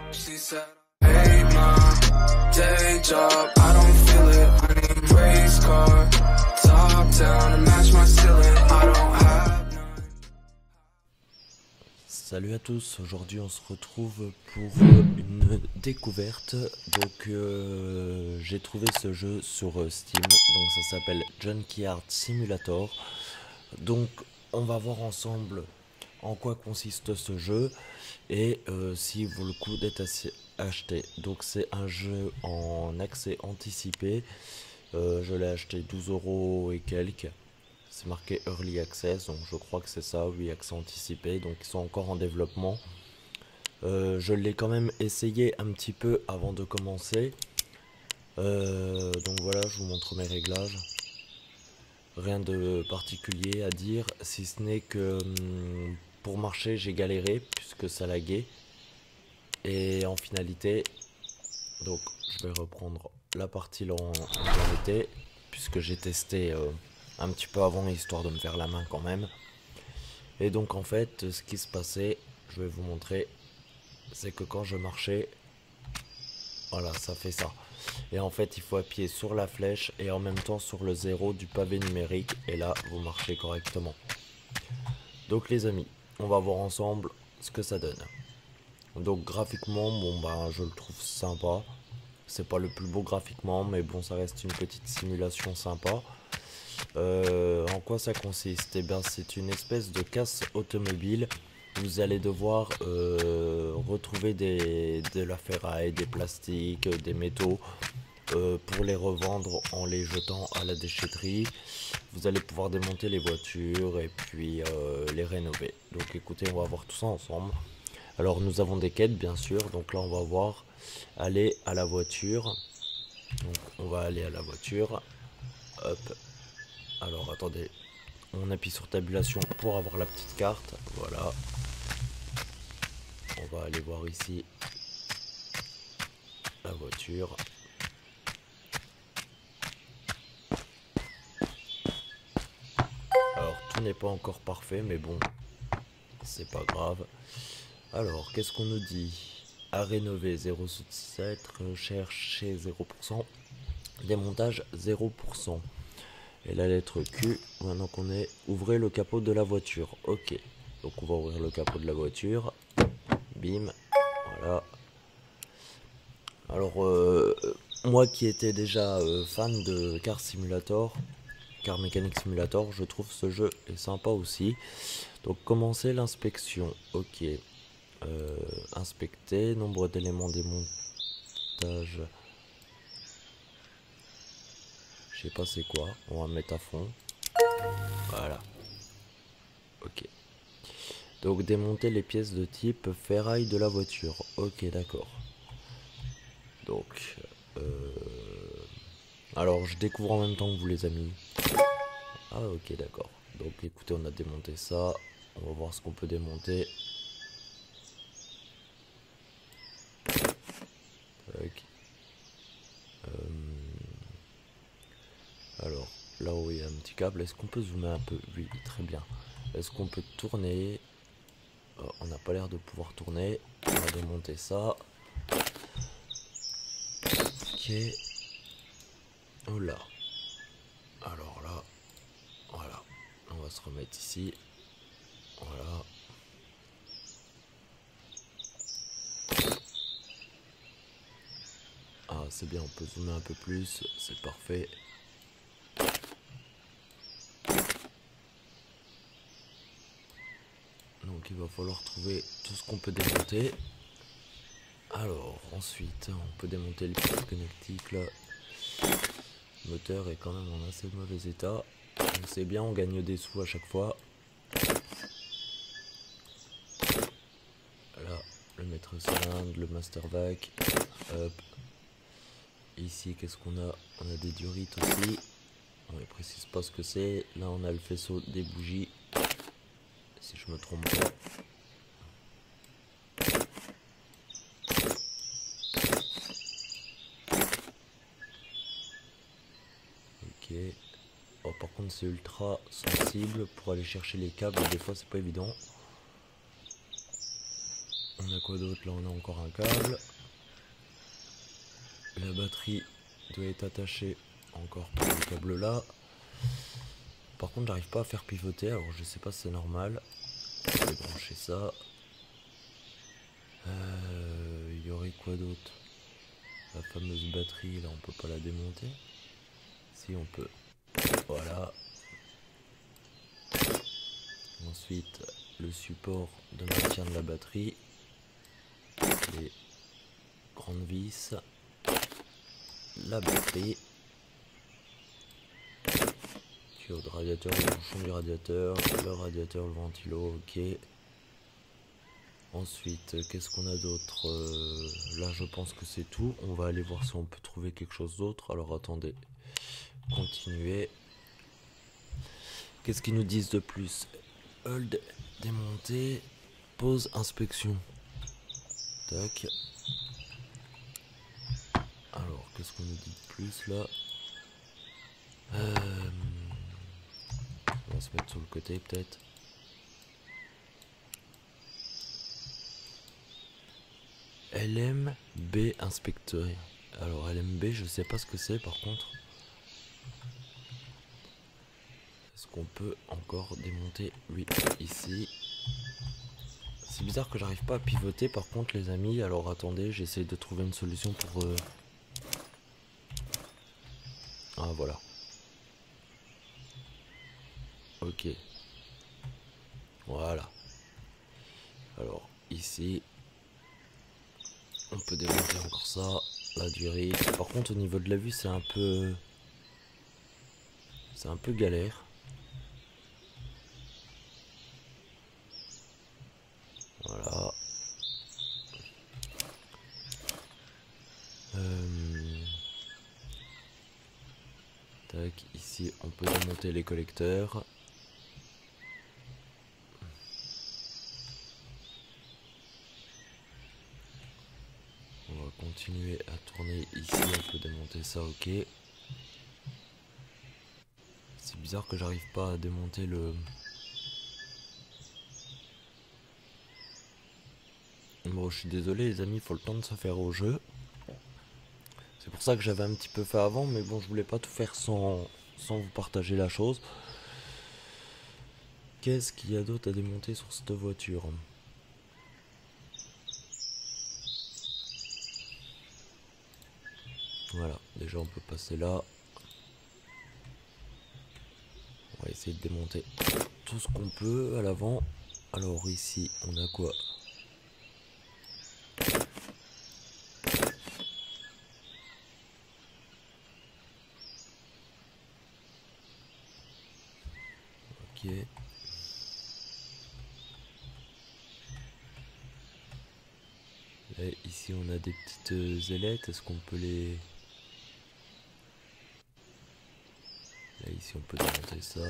She said, hey my day job, I don't feel it. I need race car, top down to match my ceiling. I don't have none. Salut à tous, aujourd'hui on se retrouve pour une découverte. Donc j'ai trouvé ce jeu sur Steam, donc ça s'appelle Junkyard Simulator. Donc on va voir ensemble en quoi consiste ce jeu et s'il vaut le coup d'être acheté. Donc c'est un jeu en accès anticipé, je l'ai acheté 12 € et quelques. C'est marqué Early Access, donc je crois que c'est ça, oui, accès anticipé, donc ils sont encore en développement. Je l'ai quand même essayé un petit peu avant de commencer. Donc voilà, je vous montre mes réglages. Rien de particulier à dire, si ce n'est que pour marcher j'ai galéré puisque ça laguait. Et en finalité, donc je vais reprendre la partie là où on était, puisque j'ai testé un petit peu avant, histoire de me faire la main quand même. Et donc en fait, ce qui se passait, je vais vous montrer, c'est que quand je marchais, voilà, ça fait ça. Et en fait, il faut appuyer sur la flèche et en même temps sur le 0 du pavé numérique. Et là, vous marchez correctement. Donc les amis, on va voir ensemble ce que ça donne. Donc graphiquement, bon bah je le trouve sympa. C'est pas le plus beau graphiquement, mais bon, ça reste une petite simulation sympa. En quoi ça consiste? Eh bien, c'est une espèce de casse automobile. Vous allez devoir retrouver de la ferraille, des plastiques, des métaux pour les revendre en les jetant à la déchetterie. Vous allez pouvoir démonter les voitures et puis les rénover. Donc écoutez, on va voir tout ça ensemble. Alors nous avons des quêtes bien sûr, donc là on va voir aller à la voiture. Donc on va aller à la voiture. Hop. Alors attendez, on appuie sur tabulation pour avoir la petite carte, voilà. On va aller voir ici la voiture. Alors tout n'est pas encore parfait, mais bon, c'est pas grave. Alors qu'est-ce qu'on nous dit? À rénover 0,7, rechercher 0%, démontage 0%. Et la lettre Q, maintenant qu'on est, ouvrez le capot de la voiture. Ok, donc on va ouvrir le capot de la voiture. Bim, voilà. Alors, moi qui étais déjà fan de Car Simulator, Car Mechanic Simulator, je trouve ce jeu est sympa aussi. Donc, commencer l'inspection. Ok, inspecter, nombre d'éléments démontage. Je sais pas c'est quoi, on va mettre à fond. Voilà. Ok. Donc démonter les pièces de type ferraille de la voiture. Ok, d'accord. Donc, alors je découvre en même temps que vous les amis. Ah ok, d'accord. Donc écoutez, on a démonté ça. On va voir ce qu'on peut démonter. Tac. Alors, là-haut il y a un petit câble. Est-ce qu'on peut zoomer un peu? Oui, très bien. Est-ce qu'on peut tourner? On n'a pas l'air de pouvoir tourner. On va démonter ça. Ok. Oh là. Alors là. Voilà. On va se remettre ici. Voilà. Ah, c'est bien, on peut zoomer un peu plus. C'est parfait. Donc il va falloir trouver tout ce qu'on peut démonter. Alors ensuite on peut démonter les pièces connectiques là. Le moteur est quand même en assez mauvais état. Donc c'est bien, on gagne des sous à chaque fois. Là, le maître cylindre, le master vac. Hop. Ici qu'est-ce qu'on a? On a des durites aussi. On ne précise pas ce que c'est. Là on a le faisceau des bougies. Si je me trompe pas. Ok. Oh, par contre c'est ultra sensible pour aller chercher les câbles. Des fois c'est pas évident. On a quoi d'autre? Là on a encore un câble. La batterie doit être attachée encore par le câble là. Par contre j'arrive pas à faire pivoter, alors je sais pas si c'est normal. Je vais brancher ça. Il y aurait quoi d'autre? La fameuse batterie là, on peut pas la démonter. Si on peut. Voilà. Ensuite le support de maintien de la batterie. Les grandes vis. La batterie. Tuyau de radiateur, le bouchon du radiateur, le radiateur, le ventilo, ok. Ensuite, qu'est-ce qu'on a d'autre? Là, je pense que c'est tout. On va aller voir si on peut trouver quelque chose d'autre. Alors, attendez. Continuer. Qu'est-ce qu'ils nous disent de plus? Hold, démonter, pause, inspection. Tac. Alors, qu'est-ce qu'on nous dit de plus, là? On va se mettre sur le côté, peut-être. LMB inspecteur. Alors LMB, je sais pas ce que c'est par contre. Est-ce qu'on peut encore démonter? Oui, ici. C'est bizarre que j'arrive pas à pivoter par contre les amis. Alors attendez, j'essaie de trouver une solution pour... Ah voilà. Ok. Voilà. Alors ici... On peut démonter encore ça, la durée. Par contre au niveau de la vue c'est un peu galère. Voilà. Tac, ici on peut démonter les collecteurs. On va continuer à tourner ici, on peut démonter ça, ok. C'est bizarre que j'arrive pas à démonter le... Bon, je suis désolé les amis, il faut le temps de se faire au jeu. C'est pour ça que j'avais un petit peu fait avant, mais bon, je voulais pas tout faire sans vous partager la chose. Qu'est-ce qu'il y a d'autre à démonter sur cette voiture ? Voilà, déjà on peut passer là. On va essayer de démonter tout ce qu'on peut à l'avant. Alors ici, on a quoi ? Ok. Là, ici on a des petites ailettes, est-ce qu'on peut les... Là ici on peut démonter ça.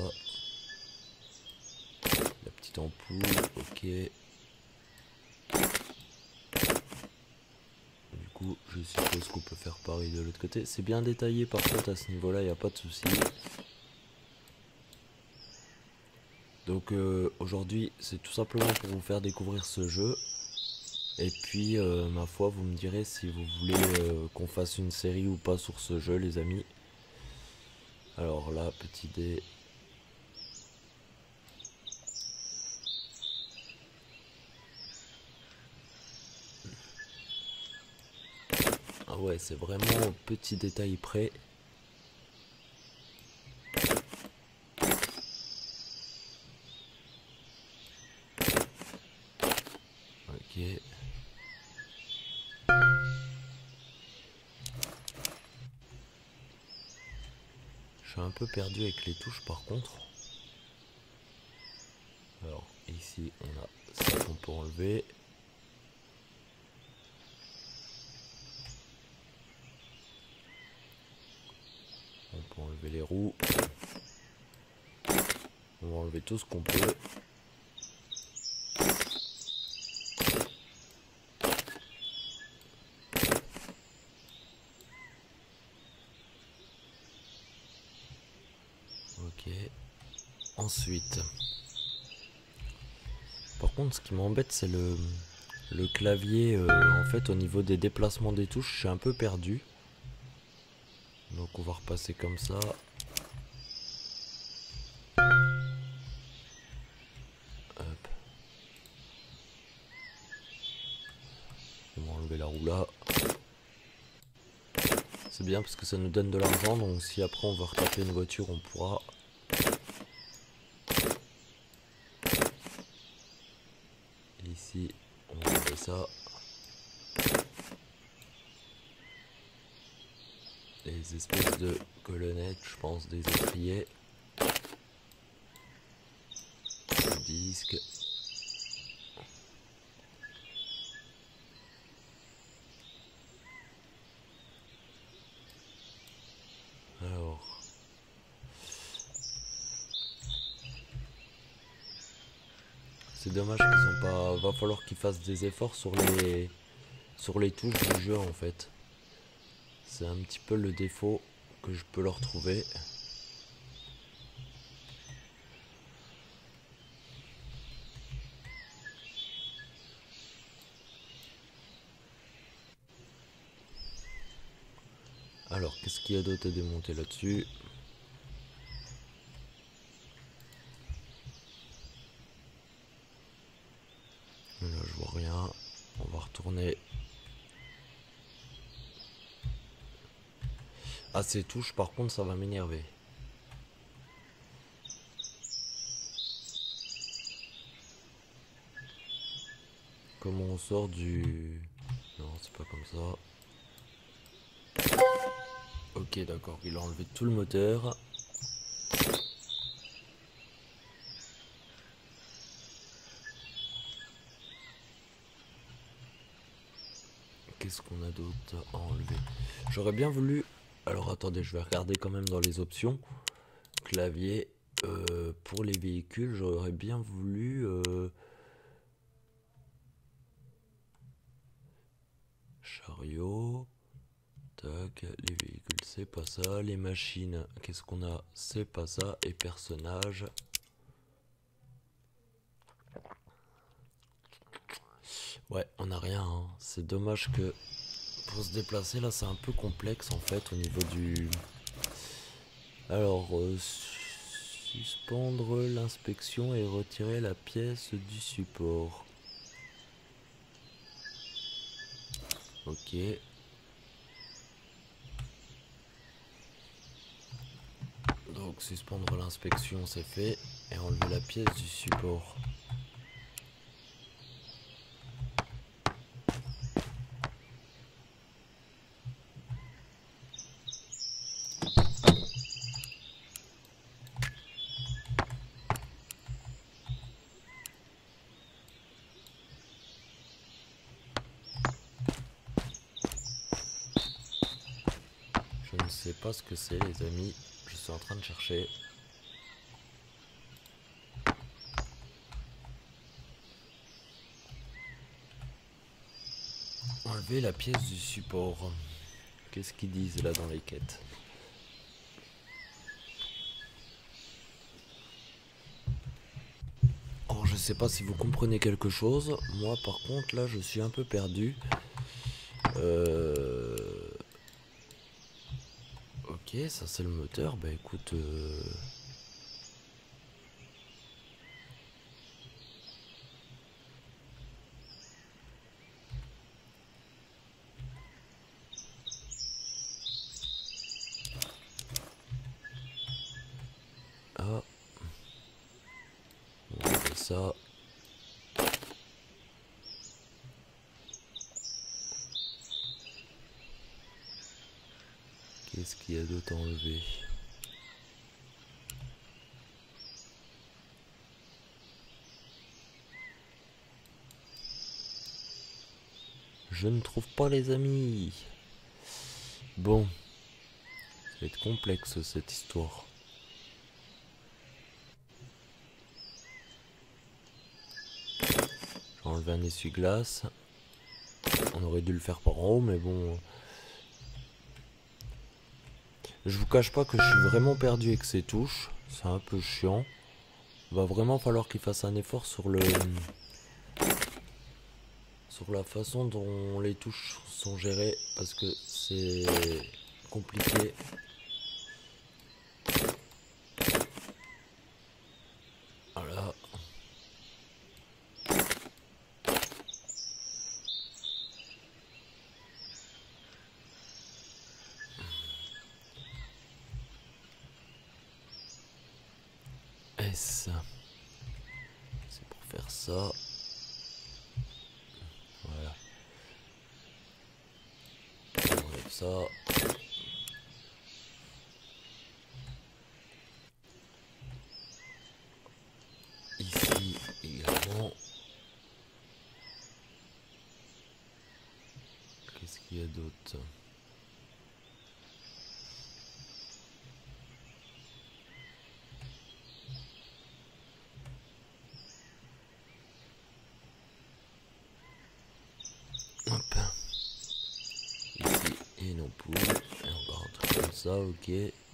La petite ampoule, ok. Du coup je suppose qu'on peut faire pareil de l'autre côté. C'est bien détaillé par contre à ce niveau là, il n'y a pas de souci. Donc aujourd'hui c'est tout simplement pour vous faire découvrir ce jeu. Et puis ma foi vous me direz si vous voulez qu'on fasse une série ou pas sur ce jeu les amis. Alors là, petit dé. Ah ouais, c'est vraiment au petit détail près. Ok. Je suis un peu perdu avec les touches par contre. Alors ici on a ça qu'on peut enlever. On peut enlever les roues. On va enlever tout ce qu'on peut. Ok. Ensuite, par contre, ce qui m'embête, c'est Le clavier, en fait, au niveau des déplacements des touches, je suis un peu perdu. Donc on va repasser comme ça. Hop. On va enlever la roue là. C'est bien parce que ça nous donne de l'argent, donc si après on veut retaper une voiture, on pourra. Et ici, on va enlever ça. Les espèces de colonnettes, je pense, des étriers. Le disque. Alors. C'est dommage qu'ils ont pas. Va falloir qu'ils fassent des efforts sur les touches du jeu en fait. C'est un petit peu le défaut que je peux leur trouver. Alors, qu'est-ce qu'il y a d'autre à démonter là-dessus? Là, je vois rien. On va retourner. Ah, ces touches, par contre, ça va m'énerver. Comment on sort du... Non, c'est pas comme ça. Ok, d'accord, il a enlevé tout le moteur. Qu'est-ce qu'on a d'autre à enlever? J'aurais bien voulu... Alors attendez, je vais regarder quand même dans les options. Clavier, pour les véhicules, j'aurais bien voulu... Chariot... Tac, les véhicules, c'est pas ça. Les machines, qu'est-ce qu'on a? C'est pas ça. Et personnages. Ouais, on n'a rien. Hein. C'est dommage que pour se déplacer, là, c'est un peu complexe en fait au niveau du... Alors, suspendre l'inspection et retirer la pièce du support. Ok. Donc suspendre l'inspection c'est fait et enlever la pièce du support. Je ne sais pas ce que c'est les amis, je suis en train de chercher. Enlever la pièce du support. Qu'est-ce qu'ils disent là dans les quêtes? Alors je sais pas si vous comprenez quelque chose. Moi par contre là je suis un peu perdu. Ok, ça c'est le moteur. Bah écoute... Ah. On fait ça. Qu'est-ce qu'il y a d'autre à enlever? Je ne trouve pas les amis. Bon. Ça va être complexe cette histoire. J'ai enlevé un essuie-glace. On aurait dû le faire par en haut mais bon. Je vous cache pas que je suis vraiment perdu avec ces touches. C'est un peu chiant. Il va vraiment falloir qu'il fasse un effort sur sur la façon dont les touches sont gérées parce que c'est compliqué. Voilà. S. C'est pour faire ça. Voilà. On enlève ça. Ici également. Qu'est-ce qu'il y a d'autre? Hop. Ici et nos poules. Et on va rentrer comme ça, ok.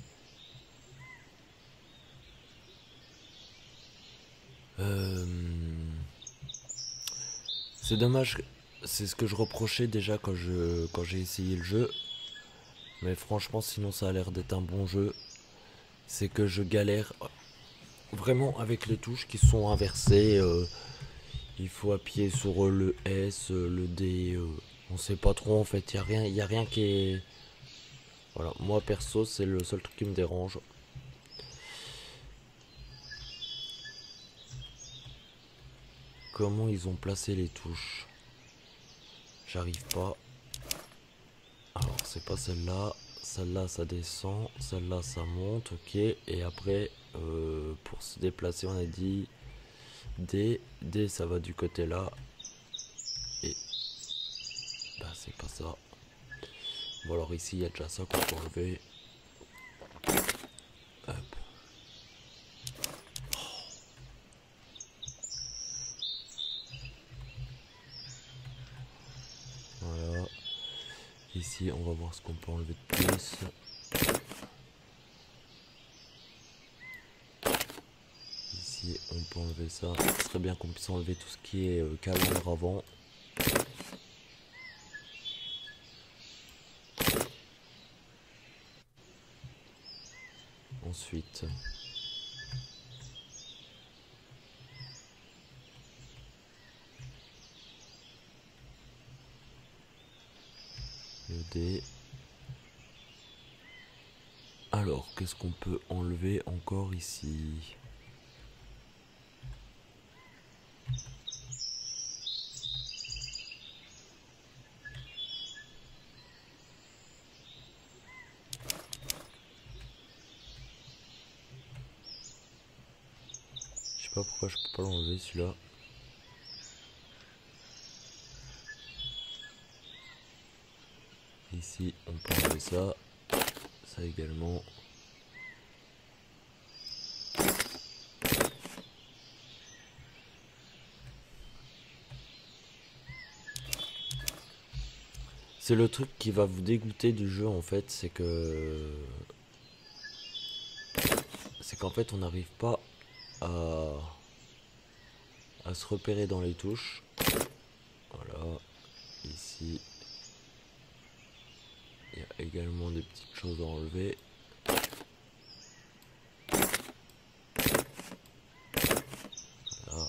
C'est dommage, c'est ce que je reprochais déjà quand j'ai essayé le jeu. Mais franchement, sinon ça a l'air d'être un bon jeu. C'est que je galère vraiment avec les touches qui sont inversées. Il faut appuyer sur le S, le D. On sait pas trop en fait. Il y a rien qui est... Voilà, moi perso, c'est le seul truc qui me dérange. Comment ils ont placé les touches? J'arrive pas. Alors c'est pas celle-là. Celle-là ça descend. Celle-là ça monte. Ok. Et après pour se déplacer on a dit D. D ça va du côté là. Et bah c'est pas ça. Bon alors ici il y a déjà ça qu'on peut enlever. Hop. Voilà. Ici, on va voir ce qu'on peut enlever de plus. Ici, on peut enlever ça. Ce serait bien qu'on puisse enlever tout ce qui est calandre avant. Ensuite, le D. Alors, qu'est-ce qu'on peut enlever encore ici? Je sais pas pourquoi je peux pas l'enlever celui-là. Ici, on peut enlever ça. Ça également. C'est le truc qui va vous dégoûter du jeu en fait, c'est qu'en fait on n'arrive pas à se repérer dans les touches. Voilà, ici il y a également des petites choses à enlever. Voilà.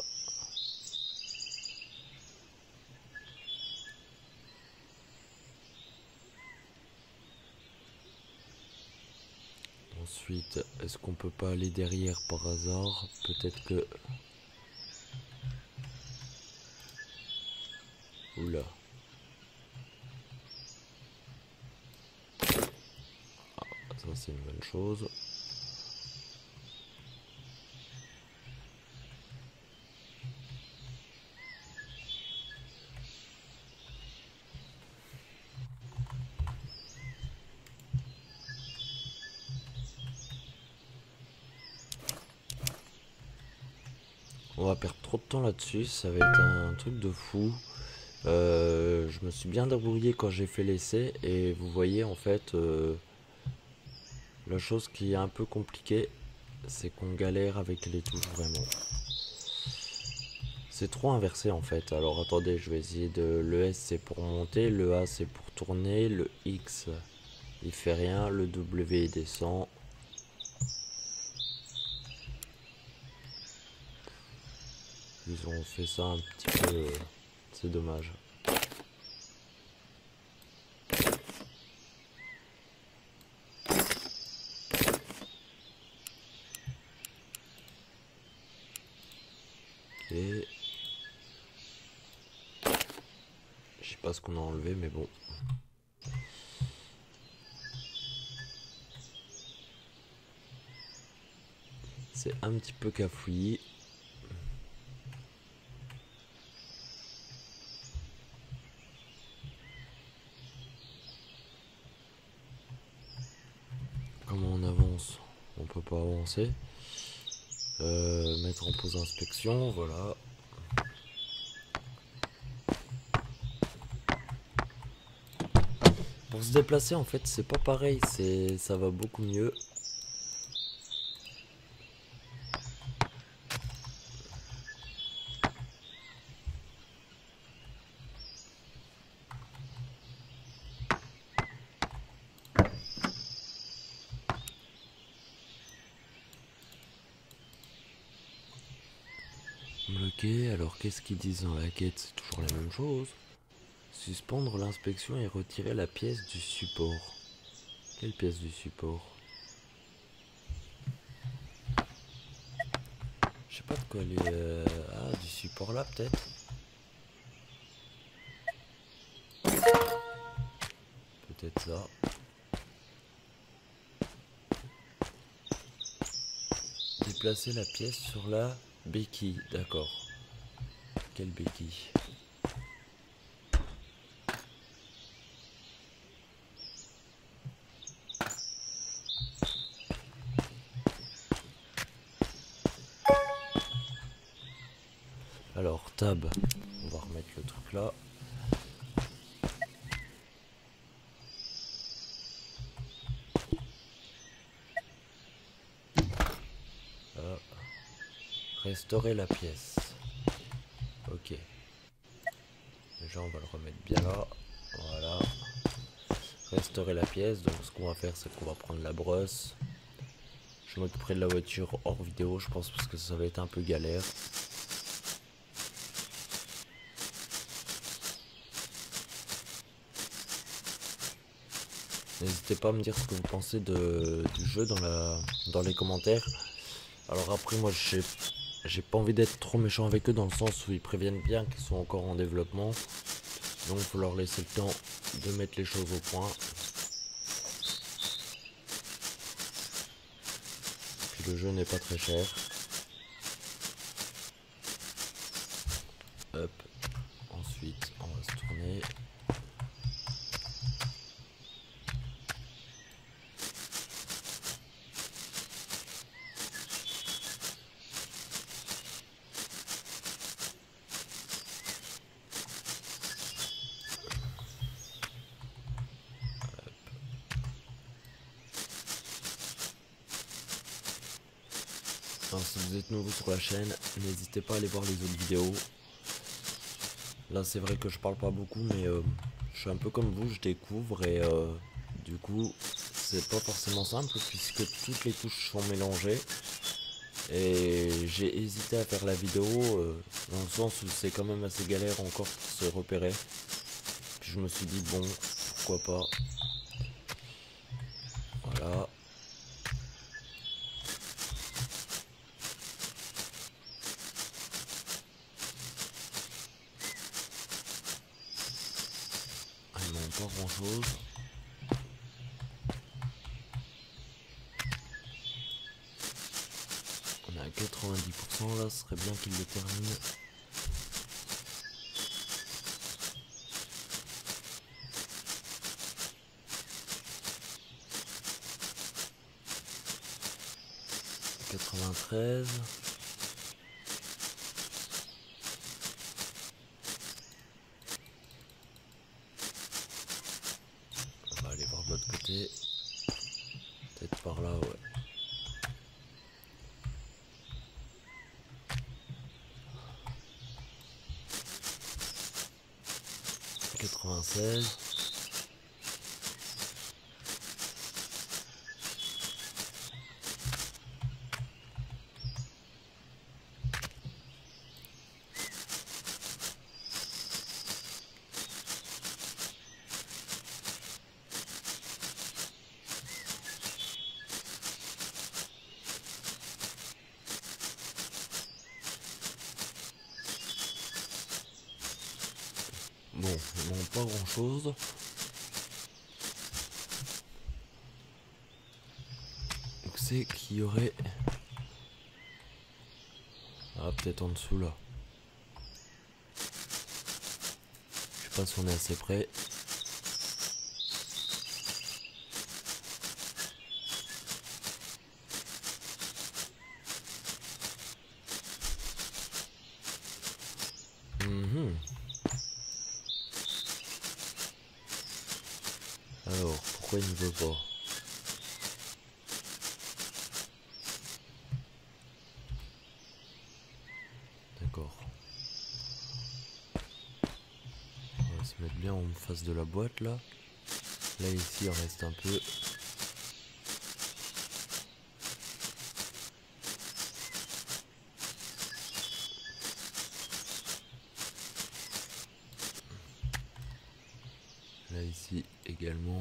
Ensuite, est-ce qu'on peut pas aller derrière par hasard? Peut-être que... Oula. Ah, ça c'est une bonne chose. On va perdre trop de temps là-dessus, ça va être un truc de fou. Je me suis bien débrouillé quand j'ai fait l'essai et vous voyez en fait la chose qui est un peu compliquée, c'est qu'on galère avec les touches vraiment. C'est trop inversé en fait. Alors attendez, je vais essayer de... Le S c'est pour monter, le A c'est pour tourner, le X il fait rien, le W il descend. Ils ont fait ça un petit peu... c'est dommage. Et... je sais pas ce qu'on a enlevé mais bon. C'est un petit peu cafouillis. Comment on avance? On peut pas avancer. Mettre en pause inspection, voilà. Pour se déplacer en fait c'est pas pareil, ça va beaucoup mieux. Bloqué, alors qu'est-ce qu'ils disent dans la quête? C'est toujours la même chose. Suspendre l'inspection et retirer la pièce du support. Quelle pièce du support? Je sais pas de quoi elle est... Ah, du support là peut-être. Peut-être ça. Déplacer la pièce sur la béquille, d'accord. Quelle béquille? Alors, tab, on va remettre le truc là. Restaurer la pièce. Ok. Déjà, on va le remettre bien là. Voilà. Restaurer la pièce. Donc, ce qu'on va faire, c'est qu'on va prendre la brosse. Je m'occuperai de la voiture hors vidéo, je pense, parce que ça va être un peu galère. N'hésitez pas à me dire ce que vous pensez du jeu dans les commentaires. Alors après, moi, j'ai pas envie d'être trop méchant avec eux dans le sens où ils préviennent bien qu'ils sont encore en développement. Donc, il faut leur laisser le temps de mettre les choses au point. Puis le jeu n'est pas très cher. Hop. Ensuite, on va se tourner. Alors, si vous êtes nouveau sur la chaîne, n'hésitez pas à aller voir les autres vidéos. Là c'est vrai que je parle pas beaucoup mais je suis un peu comme vous, je découvre et du coup c'est pas forcément simple puisque toutes les touches sont mélangées. Et j'ai hésité à faire la vidéo dans le sens où c'est quand même assez galère encore pour se repérer. Puis je me suis dit bon, pourquoi pas. Voilà. Ils n'ont pas grand chose. On est à 90% là, ce serait bien qu'il le termine. -93. On va aller voir de l'autre côté. Peut-être par là, ouais. 96. Bon, non, pas grand chose. Donc c'est qu'il y aurait... Ah, peut-être en dessous là. Je sais pas si on est assez près. Alors, pourquoi il ne veut pas? D'accord. On va se mettre bien en face de la boîte là. Là ici il reste un peu. Là ici également.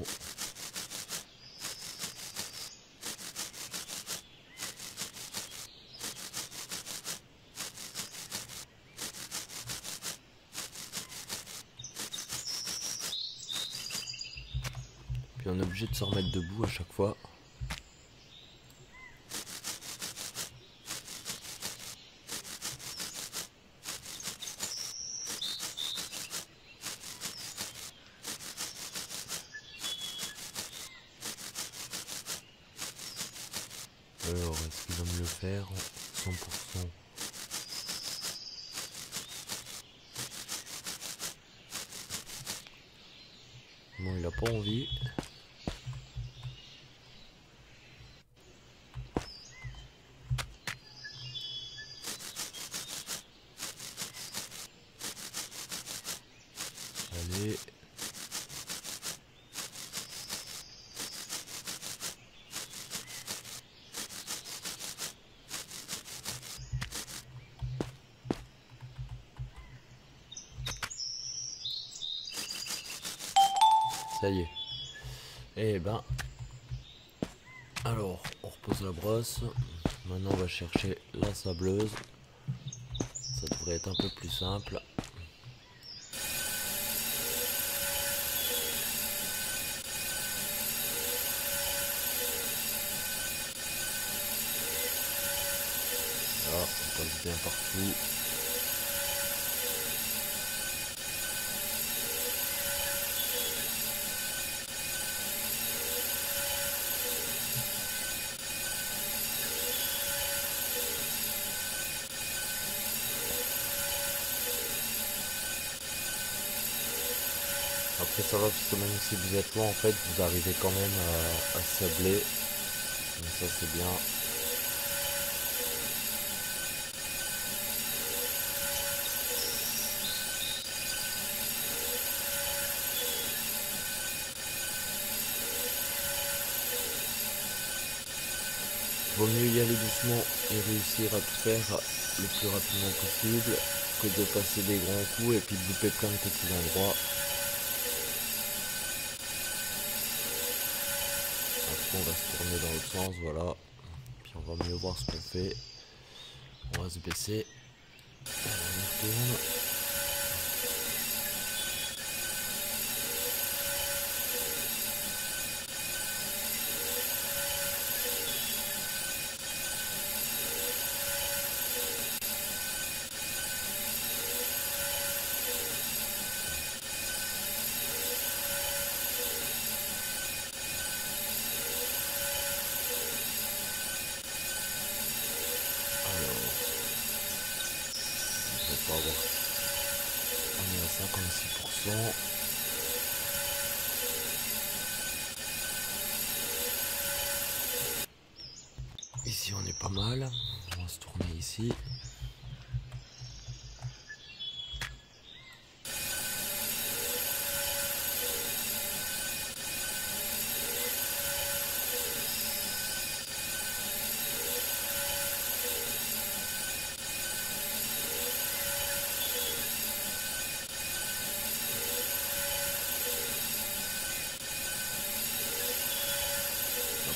Puis on est obligé de se remettre debout à chaque fois. Alors, est-ce qu'il va me le faire 100%? Non, il a pas envie. Allez. Ça y est. Eh ben. Alors, on repose la brosse. Maintenant, on va chercher la sableuse. Ça devrait être un peu plus simple. Là, on passe bien partout. Après ça va, parce que même si vous êtes loin, en fait, vous arrivez quand même à sabler. Donc ça c'est bien. Vaut mieux y aller doucement et réussir à tout faire le plus rapidement possible que de passer des grands coups et puis de louper plein de petits endroits. Après on va se tourner dans l'autre sens, voilà. Puis on va mieux voir ce qu'on fait. On va se baisser. On retourne. Pas avoir. On est à 56%. Ici on est pas mal. On va se tourner ici.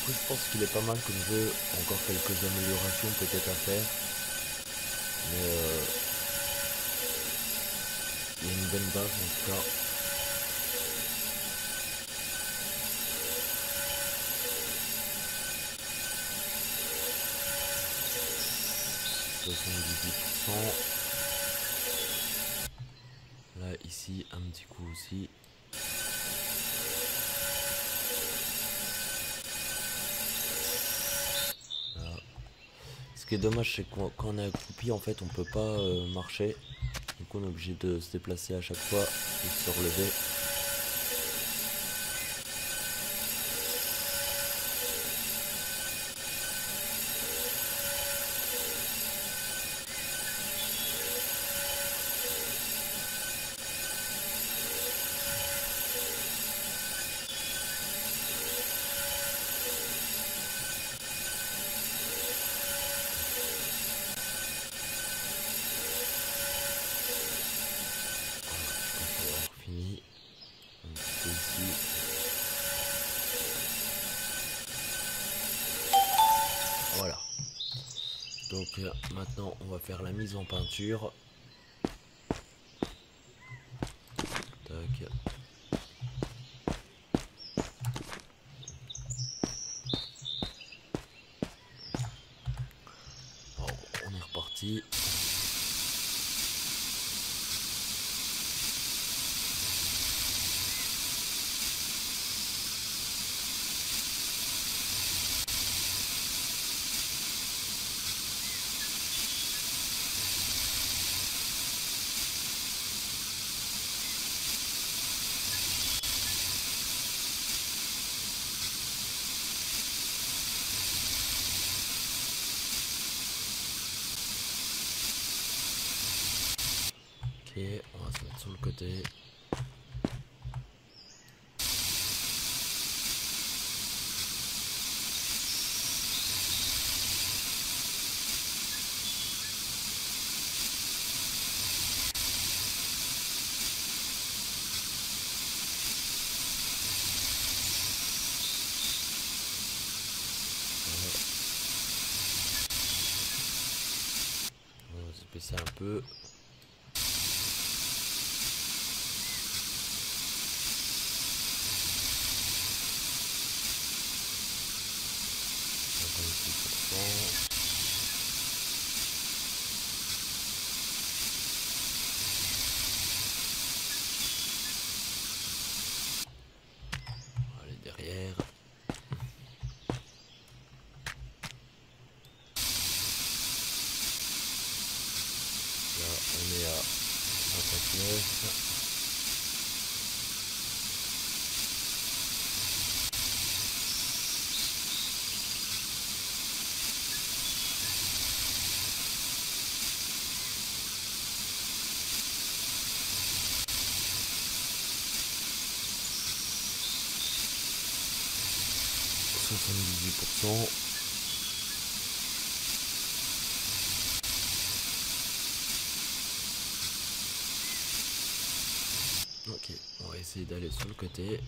Après je pense qu'il est pas mal comme jeu, encore quelques améliorations peut-être à faire. Mais il y a une bonne base en tout cas. Là ici un petit coup aussi. Là. Ce qui est dommage c'est que quand on est accroupi en fait on peut pas marcher. Donc on est obligé de se déplacer à chaque fois et de se relever. Voilà. Donc maintenant on va faire la mise en peinture. Tac. Alors, on est reparti. Ok, on va se mettre sur le côté. On va se baisser un peu. Allez derrière. Là on est à 59. Ok, on va essayer d'aller sur le côté.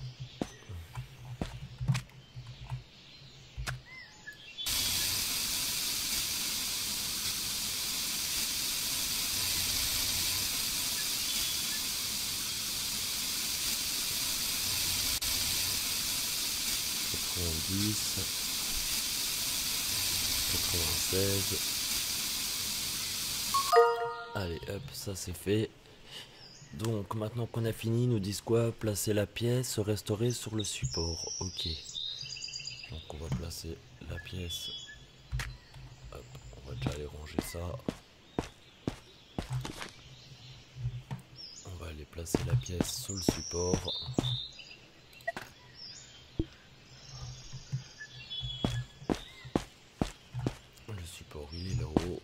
$90, 96. Allez hop, ça c'est fait. Donc maintenant qu'on a fini, ils nous disent quoi? Placer la pièce, restaurer sur le support. Ok. Donc on va placer la pièce. Hop, on va déjà aller ranger ça. On va aller placer la pièce sur le support. Le support il est là-haut.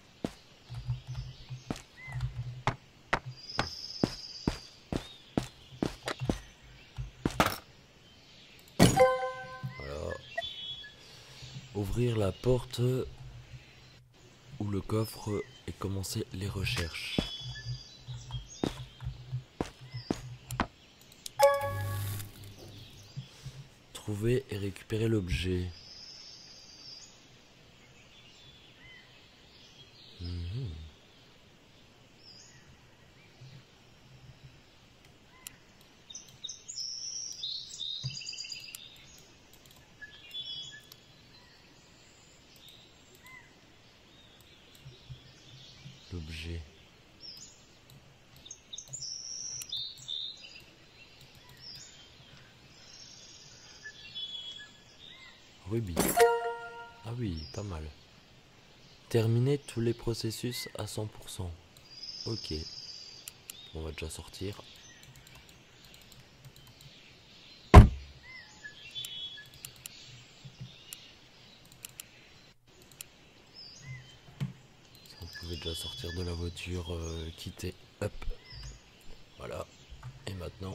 Ouvrir la porte ou le coffre et commencer les recherches. Trouver et récupérer l'objet. rubis. Ah oui, pas mal. Terminer tous les processus à 100%. Ok. On va déjà sortir. On pouvait déjà sortir de la voiture, quitter. Hop. Voilà. Et maintenant...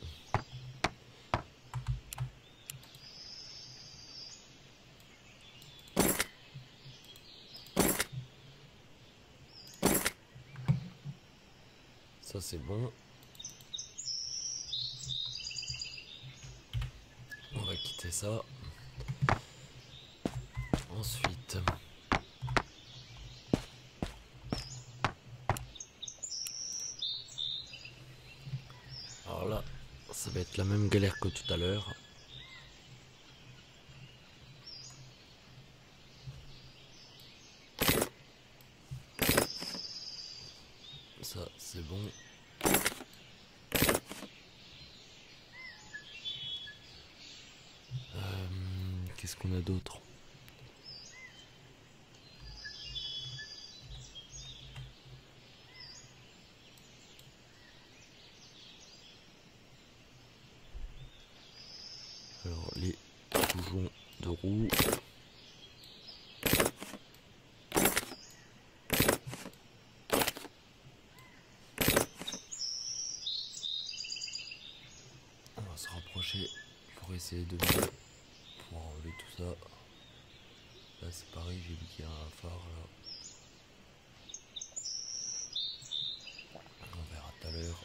Ça c'est bon. On va quitter ça. Ensuite... Alors là, ça va être la même galère que tout à l'heure. Ça c'est bon. Qu'est-ce qu'on a d'autre? Alors les bougons de roue. On va se rapprocher pour essayer de mieux pour enlever tout ça. Là c'est pareil, j'ai vu qu'il y a un phare là. On verra tout à l'heure.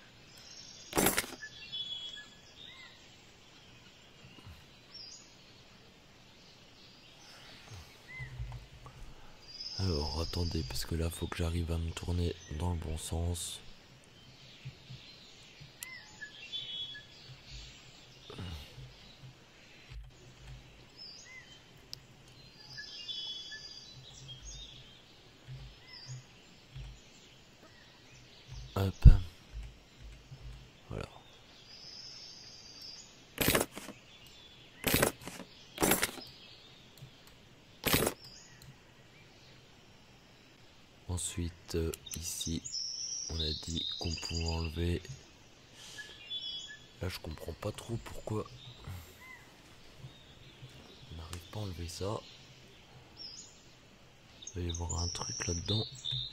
Alors attendez, parce que là faut que j'arrive à me tourner dans le bon sens. Hop. Voilà. Ensuite, ici, on a dit qu'on pouvait enlever. Là, je comprends pas trop pourquoi on n'arrive pas à enlever ça. Il va y avoir un truc là-dedans.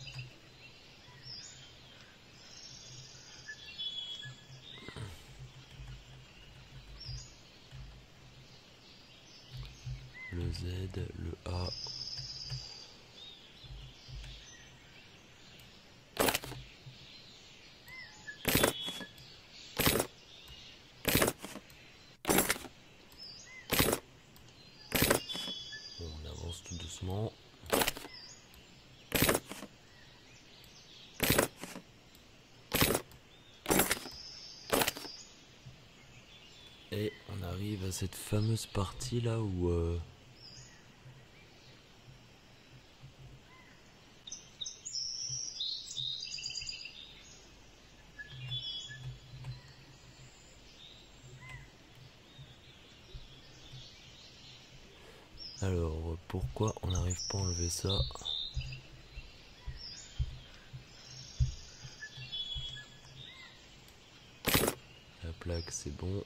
Le Z, le A. On avance tout doucement. Et on arrive à cette fameuse partie là où... Alors, pourquoi on n'arrive pas à enlever ça? La plaque, c'est bon.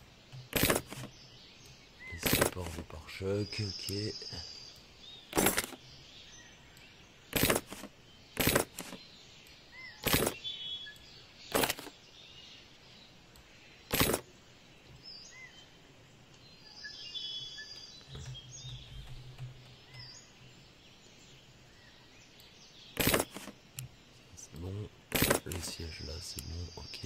Les supports du pare-choc, ok. C'est bon. Le siège là, c'est bon, ok.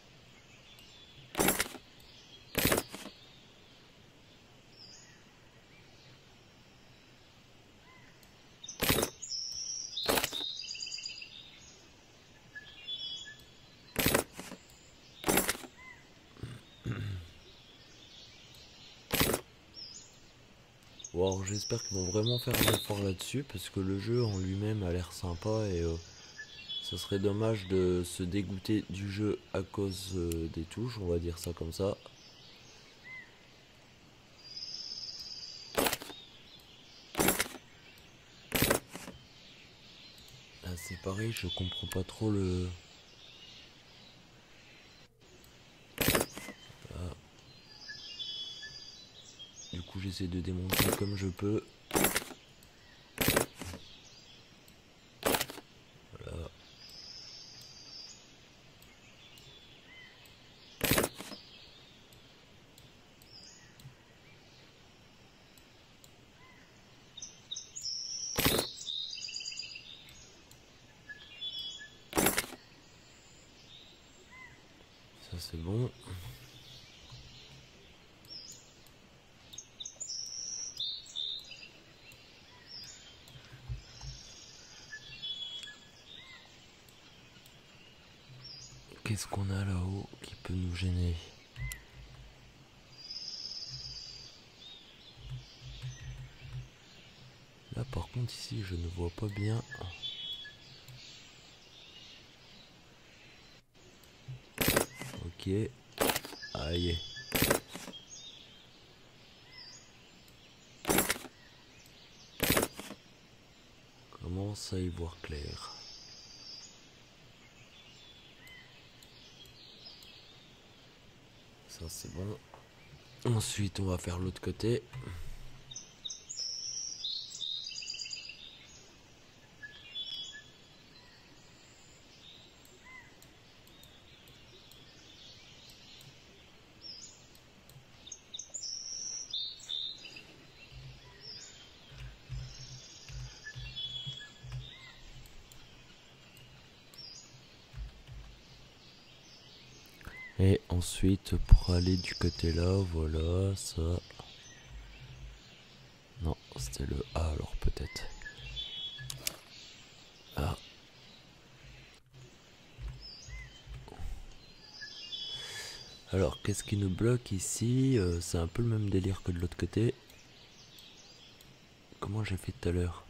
Wow, j'espère qu'ils vont vraiment faire un effort là-dessus parce que le jeu en lui-même a l'air sympa et ça serait dommage de se dégoûter du jeu à cause des touches, on va dire ça comme ça. pareil, je comprends pas trop le... Là. Du coup j'essaie de démonter comme je peux. Voilà. Ça c'est bon. Qu'est-ce qu'on a là-haut qui peut nous gêner? Là par contre ici je ne vois pas bien. Ok. Aïe. Commence à y voir clair. Ça c'est bon. Ensuite on va faire l'autre côté. Et ensuite pour aller du côté là, voilà ça. Non, c'était le A alors peut-être. Ah. Alors qu'est-ce qui nous bloque ici? C'est un peu le même délire que de l'autre côté. Comment j'ai fait tout à l'heure?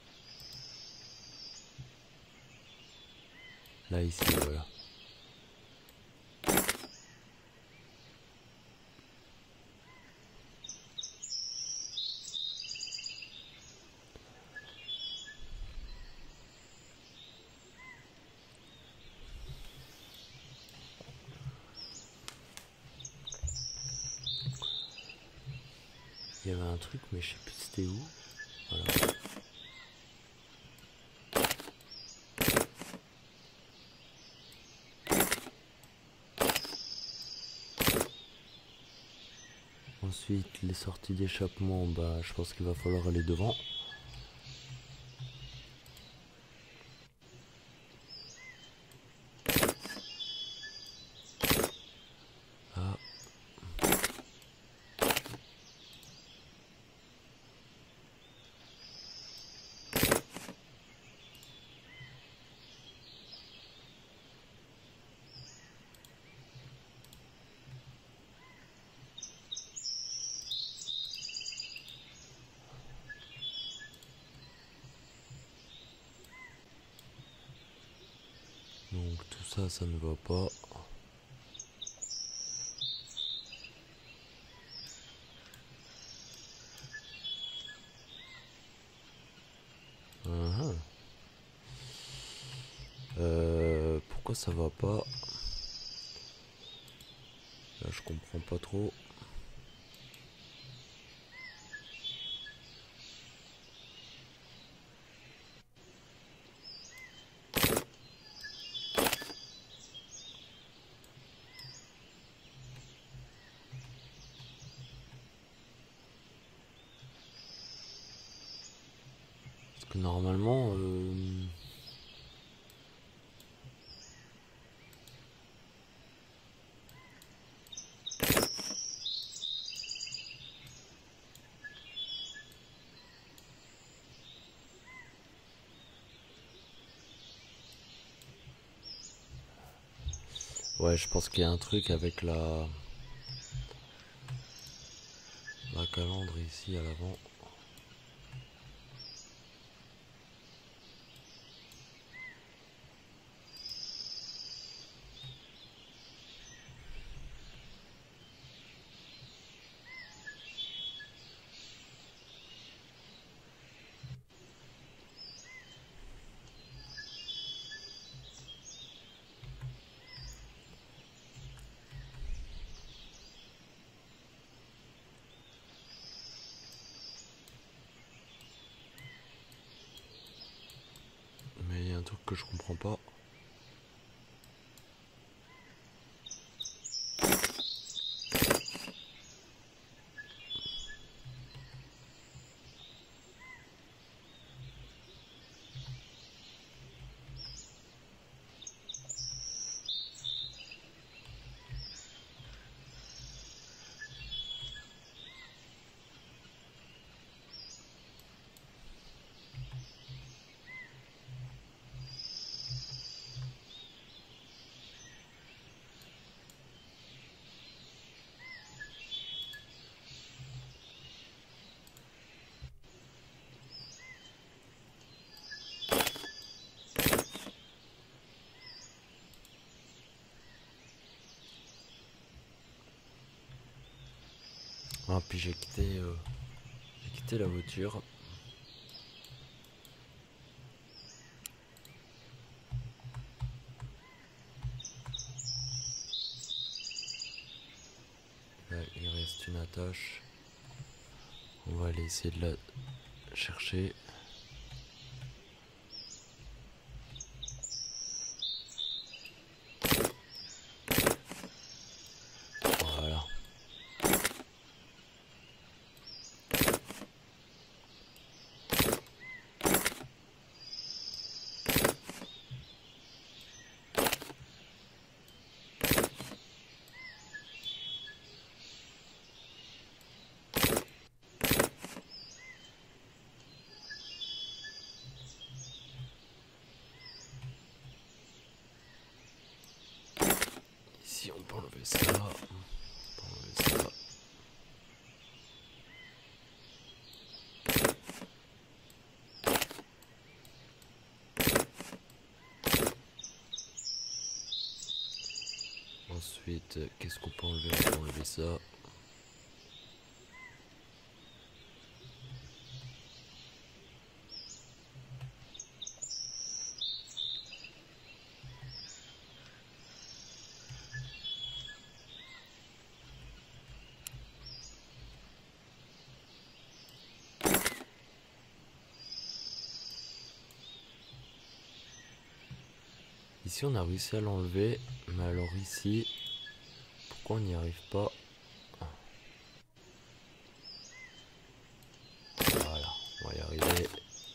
Là ici voilà. Il y avait un truc mais je sais plus c'était où. Voilà. Ensuite les sorties d'échappement, bah je pense qu'il va falloir aller devant. Ah. Donc tout ça, ça ne va pas. Pourquoi ça va pas? Là je comprends pas trop. Parce que normalement... Ouais, je pense qu'il y a un truc avec la calandre ici à l'avant. que je comprends pas. Ah, puis j'ai quitté la voiture. Là, il reste une attache. On va aller essayer de la chercher. Voilà. Ici on peut enlever ça. On peut enlever ça. Ensuite, qu'est-ce qu'on peut enlever? On peut enlever ça. Ici on a réussi à l'enlever, mais alors ici, pourquoi on n'y arrive pas? Voilà, on va y arriver.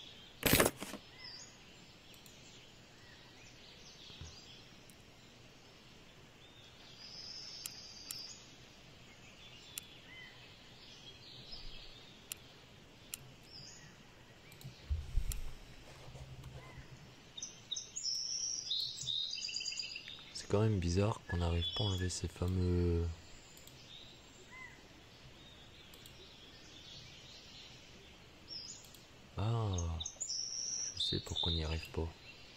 C'est quand même bizarre qu'on n'arrive pas à enlever ces fameux... Ah, je sais pourquoi on n'y arrive pas.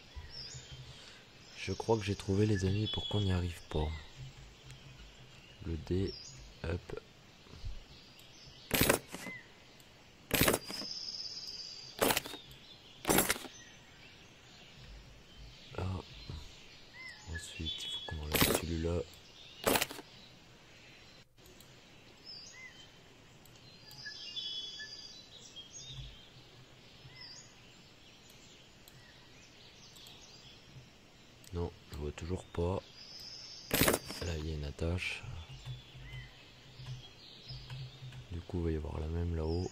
Je crois que j'ai trouvé, les amis, pourquoi on n'y arrive pas. Le D, up. Là. Ensuite, il faut qu'on enlève celui-là. Non, je vois toujours pas. Là, il y a une attache. Du coup, il va y avoir la même là-haut.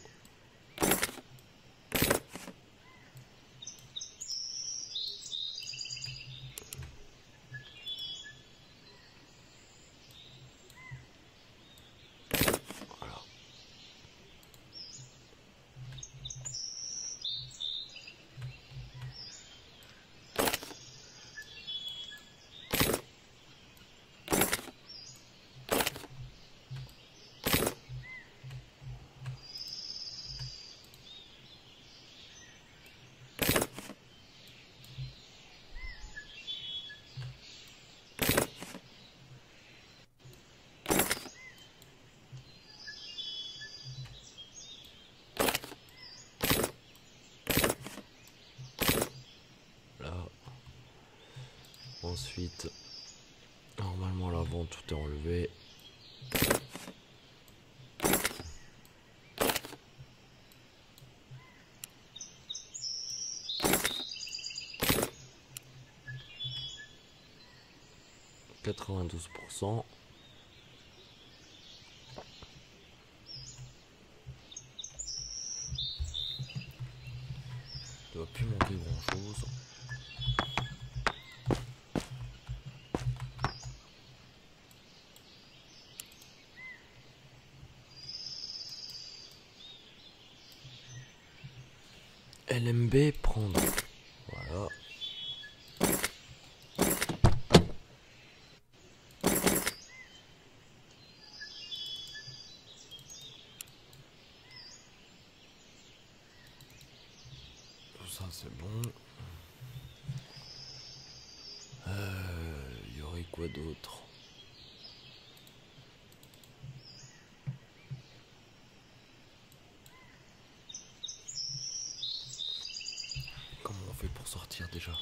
Voilà. Ensuite, normalement l'avant tout est enlevé. 92%. Il doit plus manquer grand chose. LMB prendre. Voilà. Ça c'est bon. Il y aurait quoi d'autre? Comment on fait pour sortir déjà?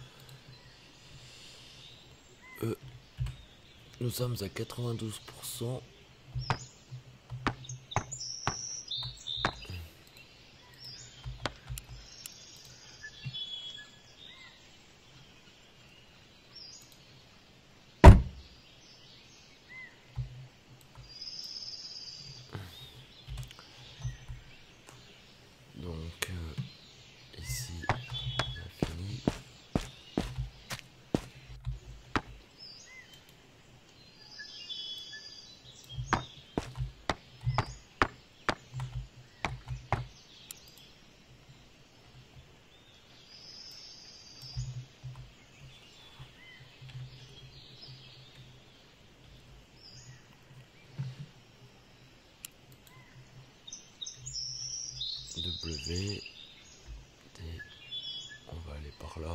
Nous sommes à 92%. Donc ici on a fini. W, D, on va aller par là.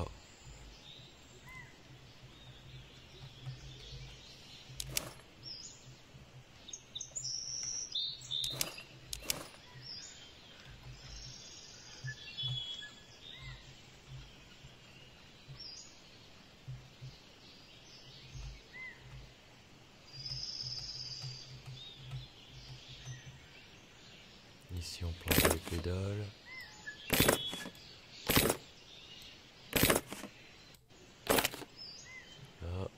Ici on plante les pédales. Là.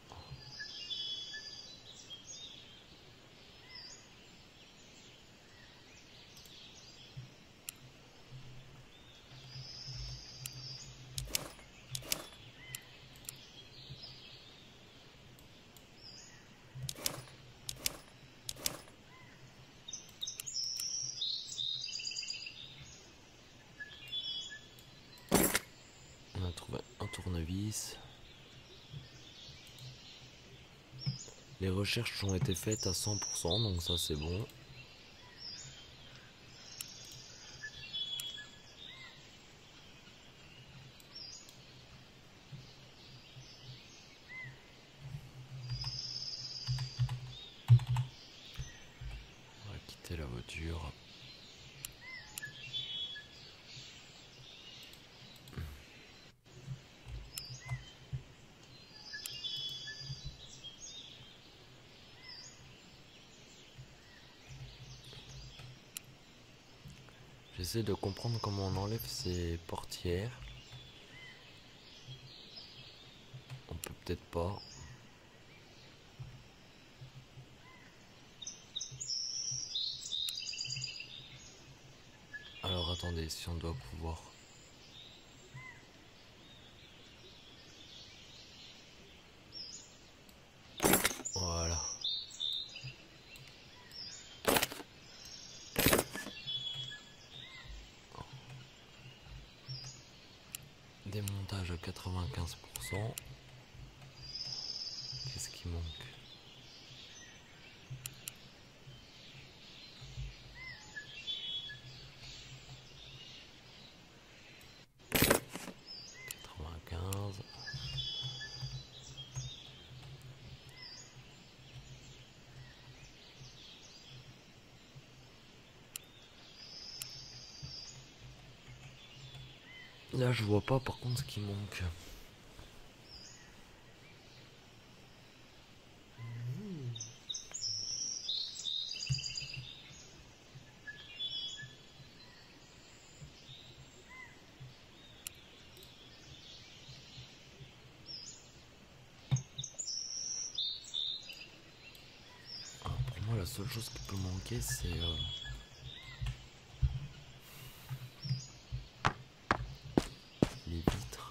On a trouvé un tournevis. Les recherches ont été faites à 100%, donc ça c'est bon. On va quitter la voiture. J'essaie de comprendre comment on enlève ces portières. On peut peut-être pas. Alors attendez, si on doit pouvoir... Voilà. Démontage à 95%. Qu'est-ce qui manque? Là je vois pas par contre ce qui manque. seule chose qui peut manquer, c'est les vitres.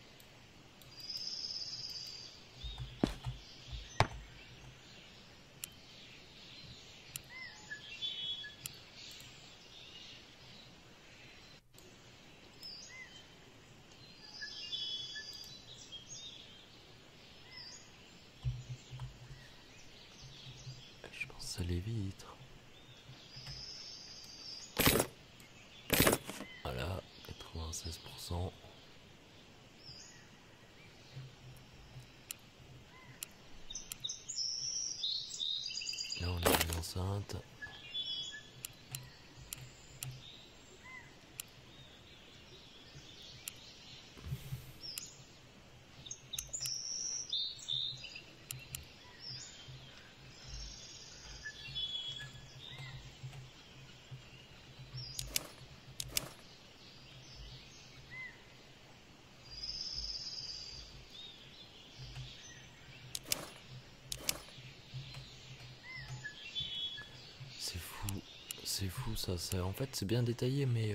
Je pense que c'est les vitres. Voilà, 96%. Là on a une enceinte. C'est fou ça, en fait c'est bien détaillé mais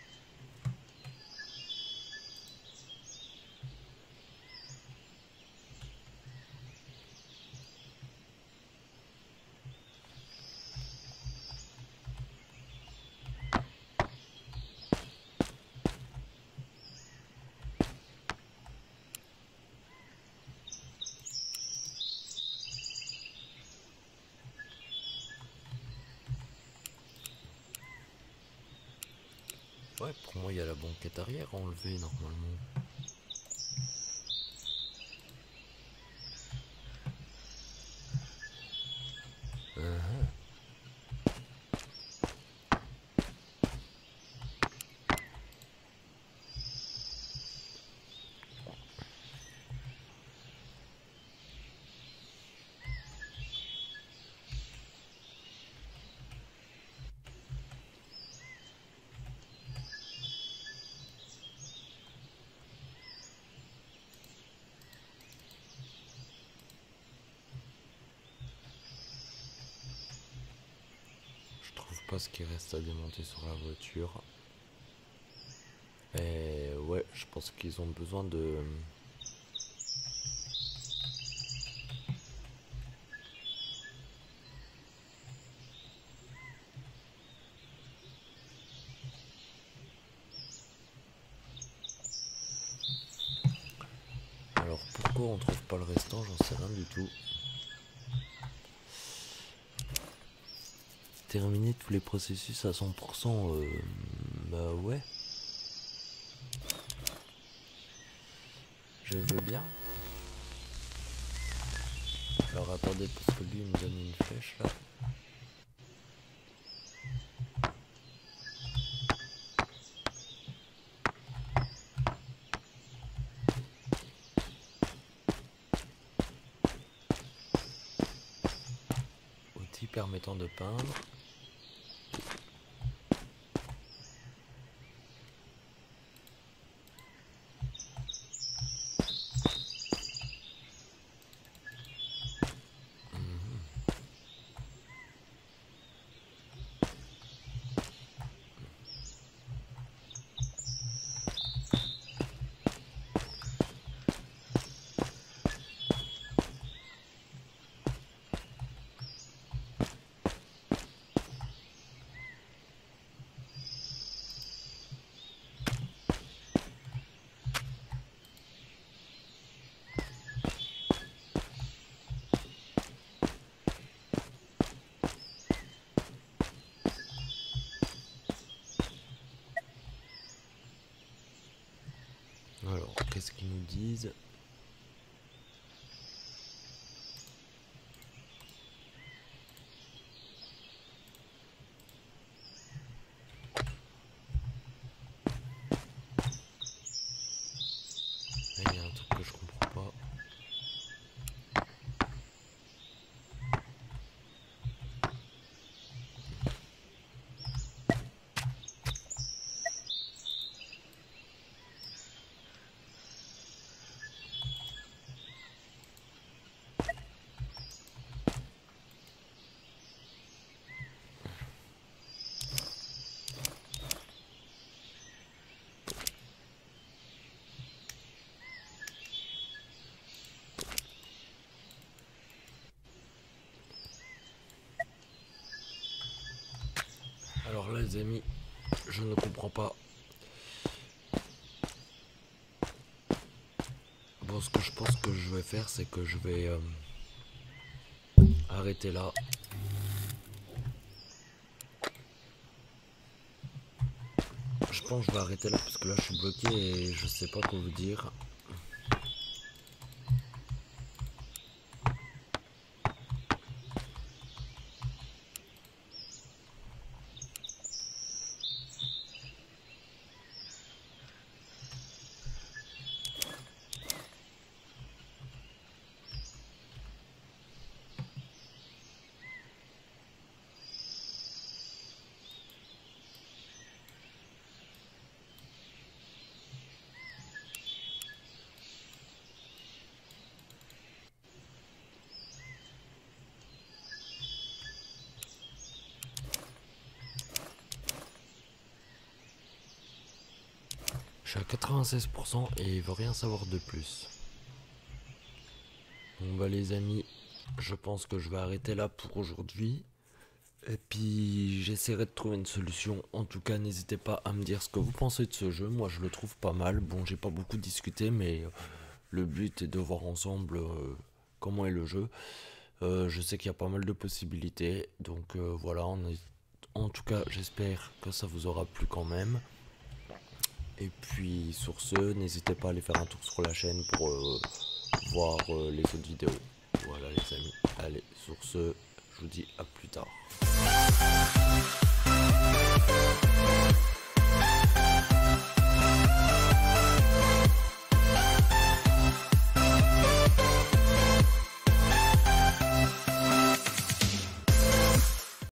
ouais, pour moi il y a la banquette arrière à enlever normalement. Je trouve pas ce qui reste à démonter sur la voiture. Et ouais, je pense qu'ils ont besoin de... Alors pourquoi on trouve pas le restant, j'en sais rien du tout. Terminer tous les processus à 100%, bah ouais. Je veux bien. Alors attendez, parce que lui il me donne une flèche là. Outil permettant de peindre. Alors, qu'est-ce qu'ils nous disent? Il y a un truc que je comprends pas. Alors les amis, je ne comprends pas. Bon, ce que je pense que je vais faire, c'est que je vais arrêter là. Je pense que je vais arrêter là parce que là je suis bloqué et je sais pas quoi vous dire. Je suis à 96% et il veut rien savoir de plus. Bon bah les amis, je pense que je vais arrêter là pour aujourd'hui. Et puis j'essaierai de trouver une solution. En tout cas, n'hésitez pas à me dire ce que vous pensez de ce jeu. Moi je le trouve pas mal. Bon, j'ai pas beaucoup discuté, mais le but est de voir ensemble comment est le jeu. Je sais qu'il y a pas mal de possibilités. Donc voilà, en tout cas, j'espère que ça vous aura plu quand même. Et puis sur ce, n'hésitez pas à aller faire un tour sur la chaîne pour voir les autres vidéos. Voilà les amis. Allez, sur ce, je vous dis à plus tard.